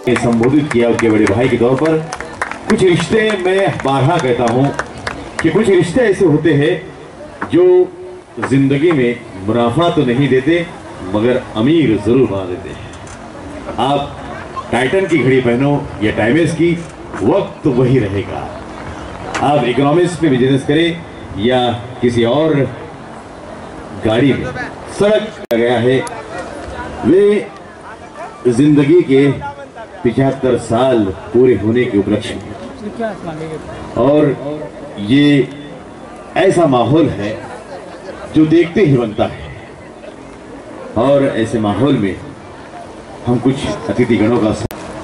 संबोधित किया उनके बड़े भाई के तौर पर। कुछ रिश्ते, मैं बारहा कहता हूं कि कुछ रिश्ते ऐसे होते हैं जो जिंदगी में मुनाफा तो नहीं देते मगर अमीर जरूर बना देते हैं। आप टाइटन की घड़ी पहनो या टाइमेस की, वक्त तो वही रहेगा। आप इकोनॉमिक्स में बिजनेस करें या किसी और गाड़ी में, सड़क गया है। वे जिंदगी के 75 साल पूरे होने के उपलक्ष्य में, और ये ऐसा माहौल है जो देखते ही बनता है। और ऐसे माहौल में हम कुछ अतिथिगणों का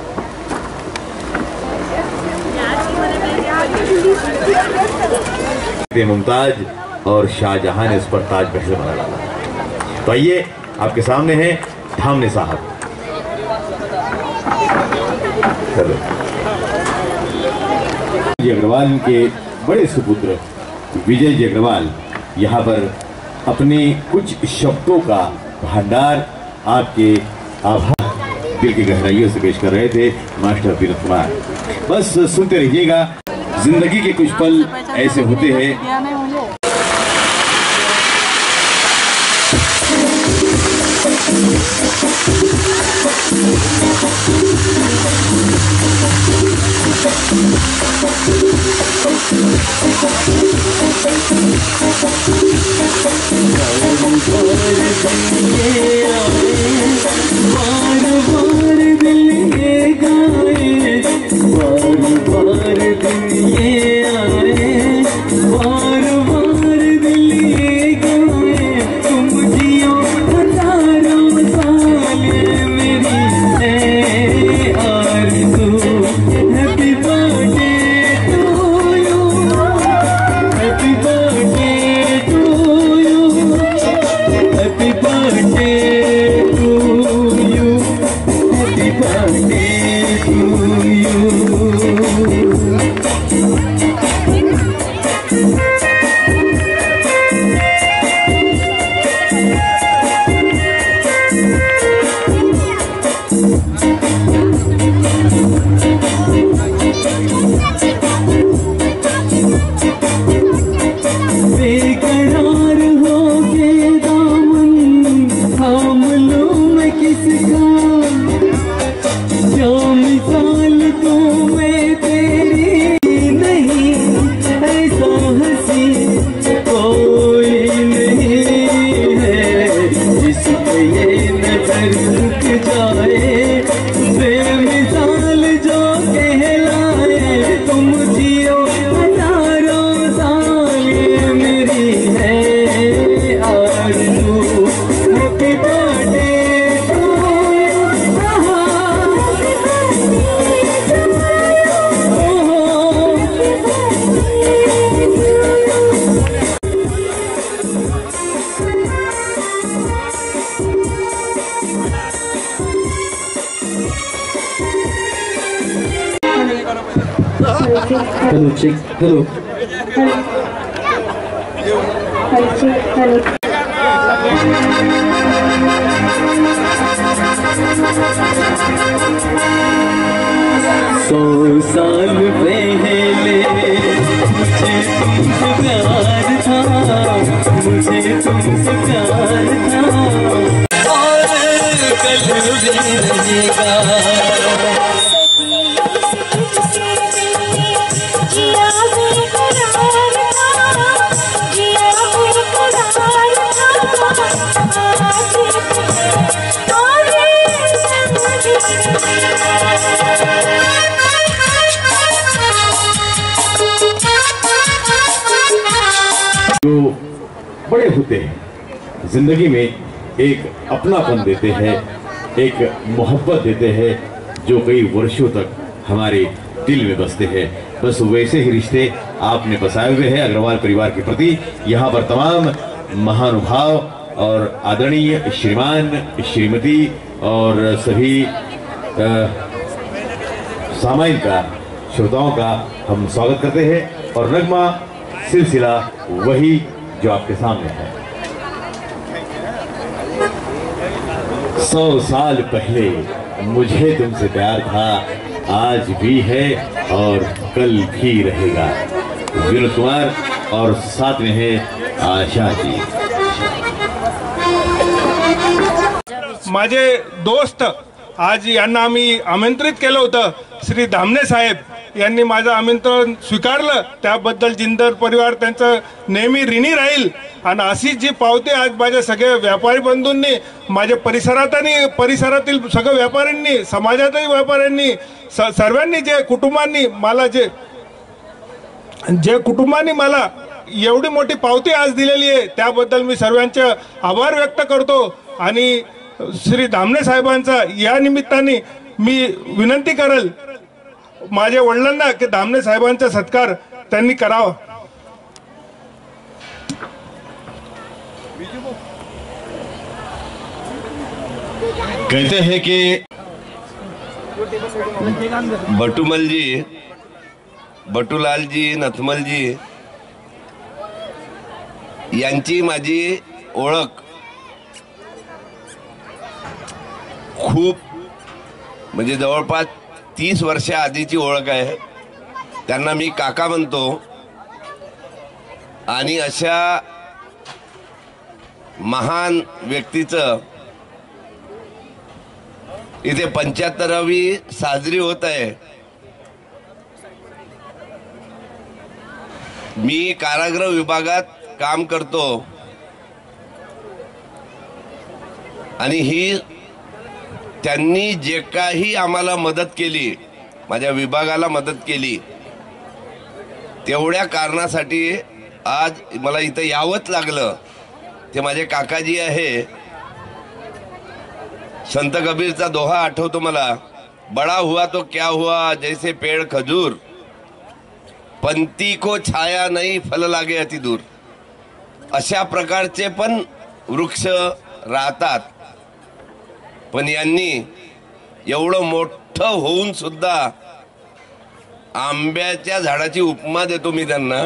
मुमताज और शाहजहां ने उस पर ताज महल बना डाला। तो आइए आपके सामने हैं धामने साहब। अग्रवाल के बड़े सुपुत्र विजय जी अग्रवाल यहाँ पर अपने कुछ शब्दों का भंडार आपके आभार दिल की गहराइयों से पेश कर रहे थे मास्टर विनोद कुमार। बस सुनते रहिएगा। जिंदगी के कुछ पल ऐसे होते हैं। Hello, check. Hello. Hello. सौ साल पहले मुझे तुमसे प्यार था, मुझे तुमसे प्यार था, और कल भी रहेगा। जो बड़े होते हैं जिंदगी में एक अपनापन देते हैं, एक मोहब्बत देते हैं जो कई वर्षों तक हमारे दिल में बसते हैं। बस वैसे ही रिश्ते आपने बसाए हुए हैं अग्रवाल परिवार के प्रति। यहाँ पर तमाम महानुभाव और आदरणीय श्रीमान श्रीमती और सभी सामान्य का श्रोताओं का हम स्वागत करते हैं। और नगमा सिलसिला वही जो आपके सामने है। 100 साल पहले मुझे तुमसे प्यार था, आज भी है और कल भी रहेगा। विनोद कुमार और साथ में है आशा जी। माझे दोस्त आज यांना आम्ही आमंत्रित केलं होतं। श्री धामणे साहेब यांनी माझं आमंत्रण स्वीकारलं, त्याबद्दल जिंदर परिवार त्यांचं नेहमी ऋणी राहील। आणि अशी जी पावते आज माझ्या सगळ्या व्यापारी बंधूंनी, माझ्या परिसरातील सगळ्या व्यापाऱ्यांनी, समाजातील व्यापाऱ्यांनी, सर्वांनी, जे कुटुंबांनी मला एवढी मोठी पावती आज दिलेली आहे, त्याबद्दल मी सर्वांचे आभार व्यक्त करतो। आणि श्री धामणे साहेबांचा या निमित्ताने मी विनंती करेल माझ्या वडिलांना की धामणे साहेबांचा सत्कार त्यांनी करावा। कहते हैं कि बटूमल जी, बटूलाल जी, नथमल जी यांची माझी ओळख खूप म्हणजे जवळपास 30 वर्ष आधीची ओळख आहे। त्यांना मी काका म्हणतो। आणि अशा महान व्यक्तीचं इथे 75वी साजरी होत आहे। मी कारागृह विभागात काम करतो आणि ही त्यांनी जे काही आम्हाला मदत केली, माझ्या विभागाला मदत केली, तेवढ्या कारणासाठी आज मला इथं यावंच लागलं। ते माझे काकाजी आहे। संत कबीरचा दोहा आठवतो मला, बड़ा हुआ तो क्या हुआ जैसे पेड़ खजूर, पंती को छाया नहीं फल लागे अति दूर। अशा प्रकारचे पण वृक्ष राहतात, पण यांनी एवढं मोठं होऊन सुद्धा आंब्याच्या झाडाची उपमा देतो मी त्यांना।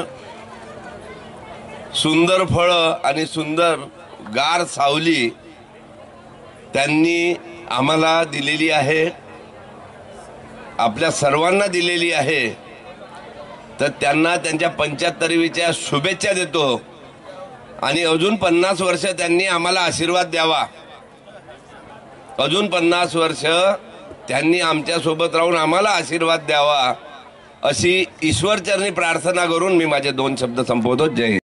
सुंदर फळं आणि सुंदर गार सावली त्यांनी आम्हाला दिलेली आहे, आपल्या सर्वांना दिलेली आहे। तर त्यांना त्यांच्या 75वीच्या शुभेच्छा देतो आणि अजून 50 वर्ष त्यांनी आम्हाला आशीर्वाद द्यावा। अजून 50 वर्ष त्यांनी आमच्या सोबत राहून आम्हाला आशीर्वाद द्यावा, अशी ईश्वरचरणी प्रार्थना करून मी माझे 2 शब्द संपवतो। जय हिंद।